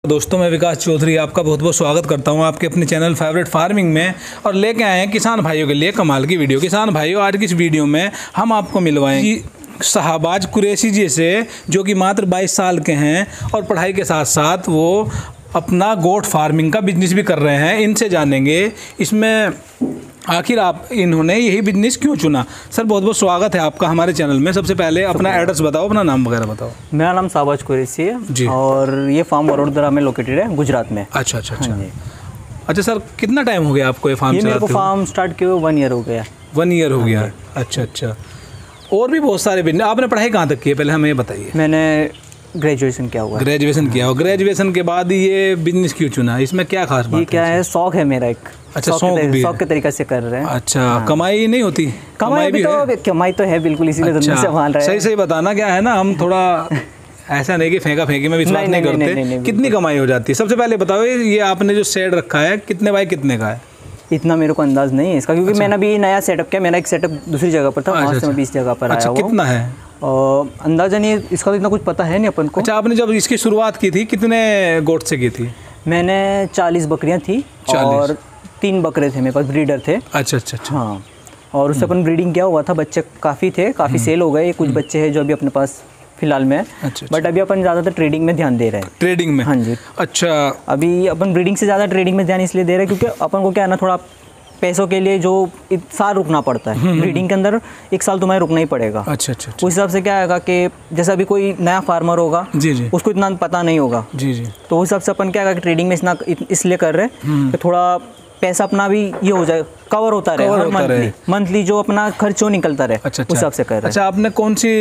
दोस्तों, मैं विकास चौधरी आपका बहुत बहुत स्वागत करता हूं आपके अपने चैनल फेवरेट फार्मिंग में। और लेके आए हैं किसान भाइयों के लिए कमाल की वीडियो। किसान भाइयों, आज की इस वीडियो में हम आपको मिलवाएंगे शाहबाज कुरैशी जी से, जो कि मात्र 22 साल के हैं और पढ़ाई के साथ साथ वो अपना गोट फार्मिंग का बिजनेस भी कर रहे हैं। इनसे जानेंगे इसमें आखिर इन्होंने यही बिजनेस क्यों चुना। सर, बहुत बहुत स्वागत है आपका हमारे चैनल में। सबसे पहले अपना एड्रेस बताओ, अपना नाम वगैरह बताओ। मेरा नाम शाहबाज कुरैशी है जी, और ये फार्म वडोदरा में लोकेटेड है, गुजरात में। अच्छा। अच्छा सर, कितना टाइम हो गया आपको ये फार्म चलाते हुए? मेरे को फार्म स्टार्ट किए हुए 1 ईयर हो गया। 1 ईयर हो गया। अच्छा। और भी बहुत सारे बिजनेस। आपने पढ़ाई कहाँ तक की है, पहले हमें ये बताइए। मैंने ग्रेजुएशन किया हुआ है। ग्रेजुएशन किया हो। ग्रेजुएशन के बाद ये बिजनेस क्यों चुना? इसमें क्या खास बात है? ये क्या है, शौक है मेरा एक। अच्छा, शौक के तरीके से कर रहे हैं। अच्छा, कमाई नहीं होती? कमाई तो है बिल्कुल, इसीलिए धंधा संभाल रहे हैं। सही बताना क्या है ना, हम थोड़ा ऐसा नहीं कि फेंका फेंकी में विश्वास नहीं करते। कितनी कमाई हो जाती है सबसे पहले बताओ। ये आपने जो शेड रखा है कितने बाय कितने का है? इतना मेरे को अंदाज नहीं है इसका, क्योंकि मैंने अभी नया सेटअप किया। मेरा एक सेटअप दूसरी जगह पर था, वहाँ से मैं 20 जगह पर आया हूँ। कितना है अंदाजा नहीं, इसका तो इतना कुछ पता है नहीं अपन को। अच्छा, आपने जब इसकी शुरुआत की थी कितने गोट से की थी? मैंने 40 बकरियां थी और 3 बकरे थे मेरे पास, ब्रीडर थे। अच्छा। हाँ, और उससे अपन ब्रीडिंग किया हुआ था। बच्चे काफ़ी थे, काफ़ी सेल हो गए। कुछ बच्चे हैं जो अभी अपने पास फिलहाल में। बट अभी अपन ज़्यादातर ट्रेडिंग में ध्यान दे रहे हैं। ट्रेडिंग में? हाँ जी। अच्छा, अभी अपन ब्रीडिंग से ज़्यादा ट्रेडिंग में ध्यान इसलिए दे रहे हैं क्योंकि अपन को क्या है ना, थोड़ा पैसों के लिए जो साल रुकना पड़ता है। ब्रीडिंग के अंदर 1 साल तुम्हें रुकना ही पड़ेगा। अच्छा। उस हिसाब से क्या आएगा कि जैसे अभी कोई नया फार्मर होगा जी, उसको इतना पता नहीं होगा जी। तो उस हिसाब से अपन क्या आएगा कि ट्रेडिंग में इतना इसलिए कर रहे हैं कि थोड़ा पैसा अपना भी ये हो जाए, कवर होता रहे मंथली जो अपना खर्चों निकलता रहे। अच्छा। उस हिसाब से कर रहे हैं। अच्छा, आपने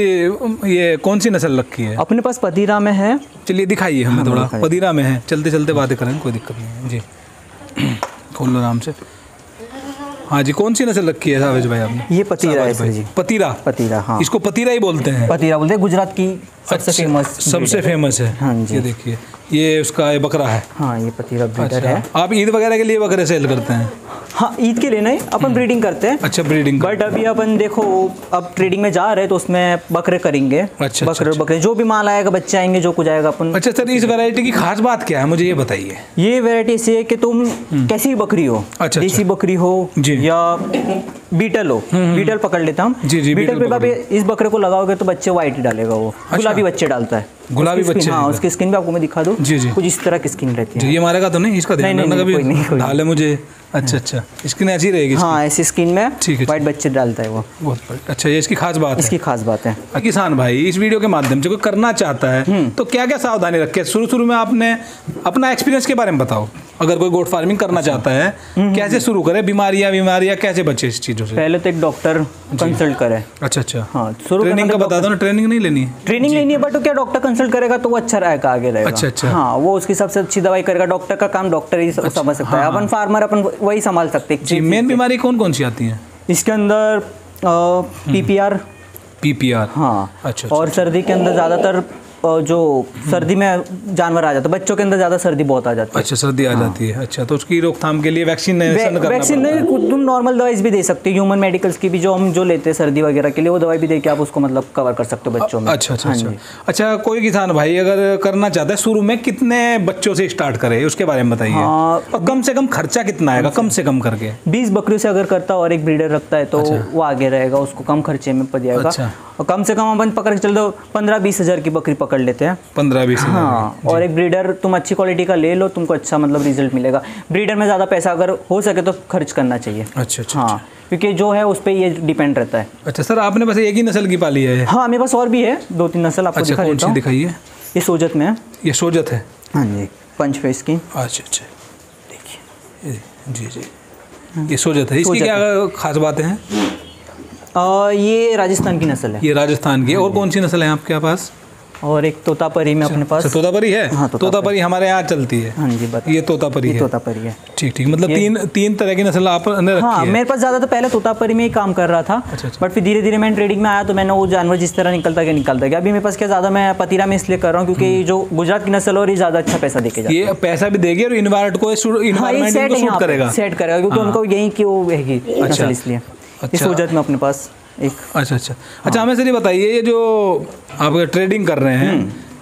कौन सी नस्ल रखी है? अपने पास पतीरा में है। चलिए दिखाइए हमें थोड़ा। पतीरा में है, चलते बातें करें, कोई दिक्कत नहीं है जी। खोल लो आराम से। हाँ जी, कौन सी नस्ल रखी है सावेज भाई आपने? ये पतीरा है जी। पतीरा, हाँ। इसको पतीरा ही बोलते हैं? पतीरा बोलते हैं, गुजरात की सबसे फेमस है। हाँ जी, ये देखिए, ये उसका ये बकरा है। हाँ, ये पतीरा ब्रीडर है। आप ईद वगैरह के लिए बकरे सेल करते हैं? हाँ, ईद के लिए नहीं, अपन ब्रीडिंग करते हैं। अच्छा, ब्रीडिंग। बट अभी अपन देखो, अब ट्रेडिंग में जा रहे हैं तो उसमें बकरे करेंगे। अच्छा। बकरे जो भी माल आएगा, बच्चे आएंगे, जो कुछ आएगा अपन। अच्छा सर, इस वैरायटी की खास बात क्या है, मुझे ये बताइए। ये वैरायटी ऐसी है कि तुम कैसी बकरी हो, देसी बकरी हो या बीटल हो। बीटल पकड़ लेता हूँ जी। बीटल पे इस बकरे को लगाओगे तो बच्चे व्हाइट डालेगा, वो गुलाबी बच्चे डालता है। गुलाबी बच्चे? हाँ, उसकी स्किन भी आपको मैं दिखा दूँ जी। कुछ इस तरह की स्किन रहती है। ये मारेगा तो नहीं? इसका ध्यान रखना कभी ढाले मुझे। अच्छा, स्किन ऐसी रहेगी? हाँ, ऐसी स्किन में व्हाइट बच्चे डालता है वो। बहुत अच्छा, ये इसकी खास बात है। इसकी खास बात है। किसान भाई, इस वीडियो के माध्यम से कोई करना चाहता है तो क्या क्या सावधानी रखे? शुरू में आपने अपना एक्सपीरियंस के बारे में बताओ। अगर कोई गोट फार्मिंग करना चाहता है, कैसे शुरू करे? बीमारियां कैसे बचे इस चीज़ों से? पहले तो एक डॉक्टर कंसल्ट करे। अच्छा। हाँ, ट्रेनिंग का बता दो ना। ट्रेनिंग नहीं लेनी है? ट्रेनिंग लेनी है, बट क्या डॉक्टर कंसल्ट करेगा तो वो अच्छा रहेगा, आगे रहेगा। अच्छा। हाँ, वो उसकी सबसे अच्छी दवाई करेगा। डॉक्टर का काम डॉक्टर ही समझ सकता है। अपन फार्मर अपन वही संभाल सकते हैं। मेन बीमारी कौन सी आती है इसके अंदर? पीपीआर। हाँ। अच्छा। और सर्दी के अंदर ज़्यादातर जो सर्दी में जानवर आ जाता है, बच्चों के अंदर ज़्यादा सर्दी बहुत आ जाती है। अच्छा, सर्दी आ जाती है। अच्छा, तो उसकी रोकथाम के लिए वैक्सीन नहीं, तुम नॉर्मल दवाई भी दे सकते हो। ह्यूमन मेडिकल्स की भी जो लेते हैं सर्दी वगैरह के लिए, वो दवाई भी दे के आप उसको मतलब कवर कर सकते हो बच्चों में। अच्छा, कोई किसान भाई अगर करना चाहता है, शुरू में कितने बच्चों से स्टार्ट करे उसके बारे में बताइए। और कम से कम खर्चा कितना आएगा, कम से कम करके? 20 बकरियों से अगर करता है और एक ब्रीडर रखता है तो वो आगे रहेगा, उसको कम खर्चे में पड़ जाएगा। और कम से कम अपन पकड़ के चल दो 15-20 हज़ार की बकरी पकड़ लेते हैं। 15-20 हज़ार। हाँ, और एक ब्रीडर तुम अच्छी क्वालिटी का ले लो, तुमको अच्छा मतलब रिजल्ट मिलेगा। ब्रीडर में ज़्यादा पैसा अगर हो सके तो खर्च करना चाहिए। अच्छा। हाँ, क्योंकि जो है उस पर ये डिपेंड रहता है। अच्छा सर, आपने बस एक ही नस्ल की पाली है? हाँ, मेरे पास और भी है 2-3 नस्ल। आपको दिखा देता हूं। दिखाइए। ये सोजत में है। ये सोजत है? हाँ जी, पंच फेस की। अच्छा, देखिए जी। ये सोजत है। इसकी क्या खास बातें हैं? ये राजस्थान की नस्ल है। ये राजस्थान की। और कौन सी नस्ल है आपके पास? और एक तोतापरी में अपने पास। तोतापरी है? हाँ, तोतापरी हमारे यहाँ चलती है। हाँ जी, ये तोतापरी है। तोतापरी है। ठीक। मतलब तीन तरह की नस्ल आपने रखी है? हाँ, मेरे पास ज़्यादा तो पहले तोतापरी में ही काम कर रहा था। बट फिर धीरे धीरे मैं ट्रेडिंग में आया तो मैंने वो जानवर जिस तरह निकलता गया। अभी मेरे पास क्या ज़्यादा मैं पतीरा में इसलिए कर रहा हूँ क्योंकि जो गुजरात की नस्ल और ये ज़्यादा अच्छा पैसा देके जाती है। ये पैसा भी देगी और इन्वायरमेंट को सेट करेगा, क्योंकि उनको यही की वो है नस्ल, इसलिए इस वजह में अपने पास एक। अच्छा। हमें सर ये बताइए, ये जो आप ट्रेडिंग कर रहे हैं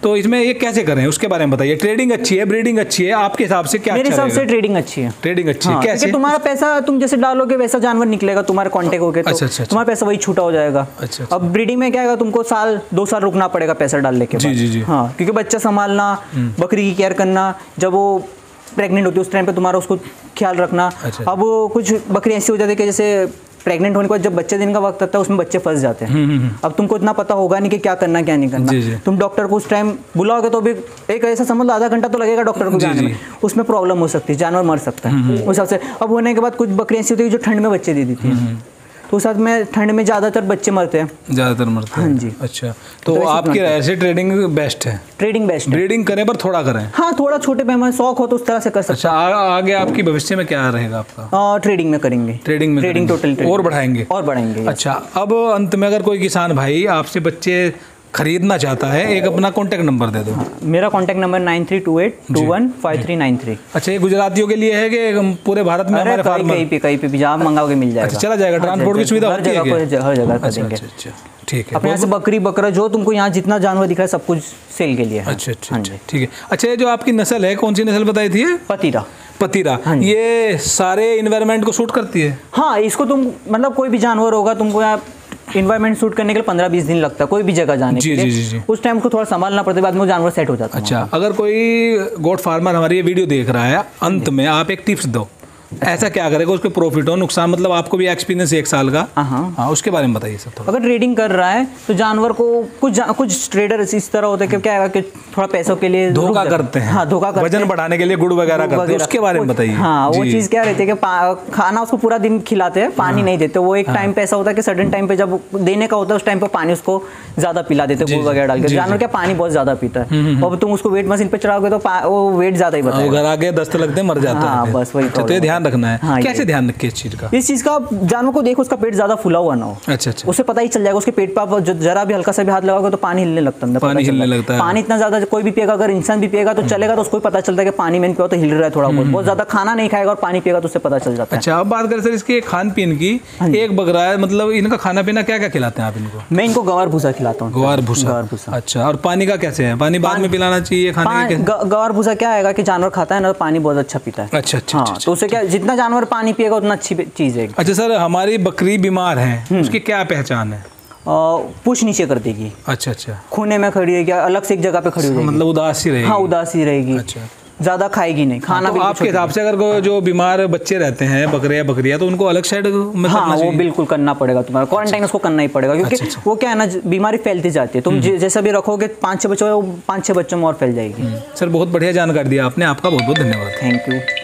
तो इसमें ये कैसे करें उसके बारे में बताइए। ट्रेडिंग अच्छी है, ब्रीडिंग अच्छी है, आपके हिसाब से क्या? मेरे हिसाब से ट्रेडिंग अच्छी है। ट्रेडिंग अच्छी है कैसे? तुम्हारा पैसा तुम जैसे डालोगे वैसा जानवर निकलेगा, तुम्हारे कॉन्टेक्ट हो गए तो तुम्हारा पैसा वही छूटा हो जाएगा। अब ब्रीडिंग में क्या है, तुमको साल 2 साल रुकना पड़ेगा पैसा डालने के बाद। हाँ, क्योंकि बच्चा संभालना, बकरी की केयर करना, जब वो प्रेग्नेंट होती है उस टाइम पे तुम्हारा उसको ख्याल रखना। अब कुछ बकरी ऐसी हो जाती है कि जैसे प्रेग्नेंट होने के बाद जब बच्चे दिन का वक्त आता है उसमें बच्चे फंस जाते हैं। अब तुमको इतना पता होगा नहीं कि क्या करना क्या नहीं करना। तुम डॉक्टर को उस टाइम बुलाओगे तो भी एक ऐसा समझ लो आधा घंटा तो लगेगा डॉक्टर को जाने में, उसमें प्रॉब्लम हो सकती है, जानवर मर सकता है उस हिसाब से। अब होने के बाद कुछ बकरी ऐसी होती है जो ठंड में बच्चे दे देती है, तो साथ में ठंड में ज़्यादातर बच्चे मरते हैं। ज़्यादातर मरते हैं। हाँ जी। अच्छा, तो आपकी राय से ट्रेडिंग बेस्ट है? ट्रेडिंग बेस्ट है। ब्रीडिंग करें पर थोड़ा करें। हाँ, थोड़ा छोटे पैमाने शौक हो तो उस तरह से कर सकते हैं। अच्छा, आगे आपकी भविष्य में क्या रहेगा आपका? ट्रेडिंग में करेंगे। ट्रेडिंग टोटल और बढ़ाएंगे? और बढ़ाएंगे। अच्छा, अब अंत में अगर कोई किसान भाई आपसे बच्चे खरीदना चाहता है, एक अपना कॉन्टैक्ट नंबर दे दो। मेरा कॉन्टैक्ट नंबर 9328215393। अच्छा, ये गुजरातियों के लिए है कि पूरे भारत में? हमारे कहीं पे भी जहाँ मंगाओगे मिल जाएगा। चला जाएगा, ट्रांसपोर्ट की सुविधा होती है? हर जगह कर देंगे। ठीक है। अपने यहाँ से बकरी बकरा जो तुमको यहाँ जितना जानवर दिख रहा है सब कुछ सेल के लिए है। अच्छा, ठीक है। अच्छा, ये जो आपकी नस्ल है, कौन सी नस्ल बताई थी? पतीरा। ये सारे इन्वायरमेंट को सूट करती है? हाँ, इसको तुम मतलब कोई भी जानवर होगा तुमको यहाँ इन्वायरमेंट सूट करने के लिए 15-20 दिन लगता है कोई भी जगह जाने के लिए। जी। उस टाइम को थोड़ा संभालना पड़ता है, बाद में जानवर सेट हो जाता है। अच्छा, अगर कोई गोट फार्मर हमारी ये वीडियो देख रहा है, अंत में आप एक टिप्स दो, ऐसा क्या करेगा उसके प्रॉफिट हो नुकसान, मतलब आपको भी एक्सपीरियंस 1 साल का। हाँ, उसके बारे में बताइए सर थोड़ा। अगर ट्रेडिंग कर रहा है तो जानवर को कुछ ट्रेडर इस तरह होते हैं कि क्या है कि थोड़ा पैसों के लिए धोखा करते हैं। हाँ, धोखा करते हैं, वजन बढ़ाने के लिए गुड़ वगैरह करते हैं, उसके बारे में बताइए। हाँ, वो चीज़ क्या रहती है कि खाना उसको पूरा दिन खिलाते हैं, पानी नहीं देते। वो एक टाइम पे ऐसा होता है कि सडन टाइम पे जब देने का होता है उस टाइम पे पानी उसको ज़्यादा पिला देते हैं, गुड़ वगैरह डाल के। जानवर क्या पानी बहुत ज़्यादा पीता है, और तुम उसको वेट मशीन पे चढ़ाओगे तो वो वेट ज़्यादा ही बताएगा, घर आके दस्त लगते मर जाता है। बस वही तो ध्यान रखना है। कैसे ध्यान रखिए इस चीज का? इस चीज का जानवर को देखो उसका पेट ज्यादा फुला हुआ ना हो। अच्छा। उसे पता ही चल जाएगा, उसके पेट पर जरा भी हल्का सा भी हाथ लगाओगे तो पानी हिलने लगता है। पानी इतना ज्यादा कोई भी पिएगा, अगर इंसान भी पिएगा तो चलेगा, तो उसको पता चलता है कि पानी में पिया तो हिल रहा है थोड़ा बहुत ज्यादा। खाना नहीं खाएगा और पानी पिएगा तो उससे पता चल जाता है। अच्छा, अब बात करें सर इसके खान पीन की। एक बकरा है, मतलब इनका खाना पीना क्या क्या खिलाते हैं आप इनको? मैं इनको गवार भूसा खिलाता हूँ। गवार भूसा। अच्छा, और पानी का कैसे है? पानी बाद में पिलाना चाहिए खाने? गवार भूसा क्या है कि जानवर खाता है ना, पानी बहुत अच्छा पीता है। अच्छा। तो उससे क्या, जितना जानवर पानी पिएगा उतना अच्छी चीज है। अच्छा सर, हमारी बकरी बीमार है, उसकी क्या पहचान है? पूछ नीचे कर देगी। अच्छा। खूने में खड़ी है क्या, अलग से एक जगह पे खड़ी होगी, मतलब उदासी रहेगी? हाँ, उदासी रहेगी। अच्छा, ज्यादा खाएगी नहीं खाना। तो आपके हिसाब से अगर जो बीमार बच्चे रहते हैं बकरे या बकरियां, तो उनको अलग साइड में? हाँ, वो बिल्कुल करना पड़ेगा, तुम्हारा क्वारंटाइन उसको करना ही पड़ेगा, क्योंकि वो क्या है ना, बीमारी फैलती जाती है। तुम जैसा भी रखोगे 5-6 बच्चों में, 5-6 बच्चों में और फैल जाएगी। सर, बहुत बढ़िया जानकारी दी आपने, आपका बहुत बहुत धन्यवाद। Thank you.